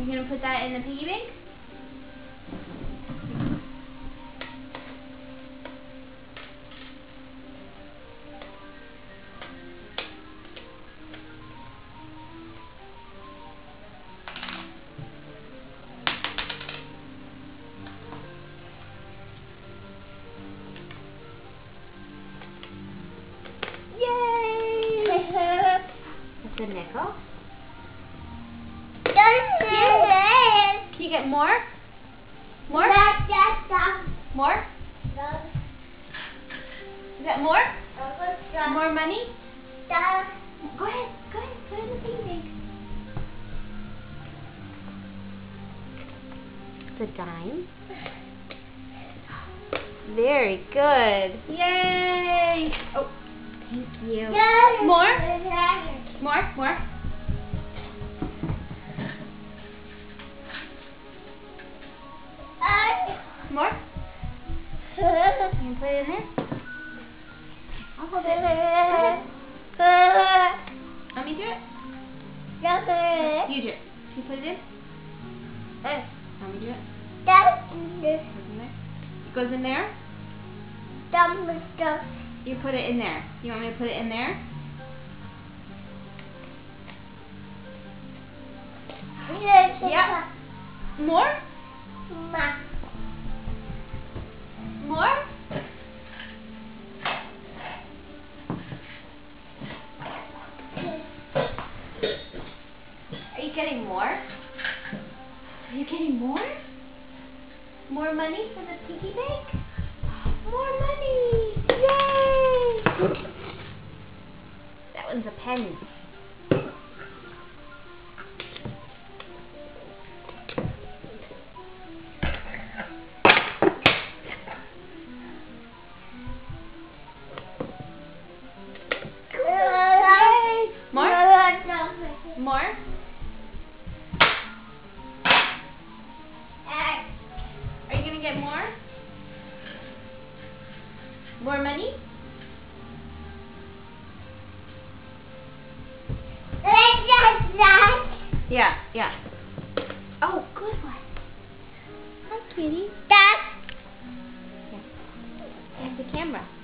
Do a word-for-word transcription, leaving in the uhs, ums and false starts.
You gonna put that in the piggy bank? That's a nickel. Can you get more? More? More? Is that more? More money? Go ahead, go ahead, put it in the piggy bank. It's a dime. Very good. Yay! Oh, thank you. More? More? More? More? Can you put it in there? I'll hold it. Let me do it? You do it. Can you put it in? Let me do it. It goes in there? You put it in there. You want me to put it in there? Yeah. More? More? Are you getting more? Are you getting more? More money for the piggy bank? More money! Yay! That one's a penny. More? Are you gonna get more? More money? Yeah, yeah. Oh, good one. Hi, kitty. Dad. Yeah. There's the camera.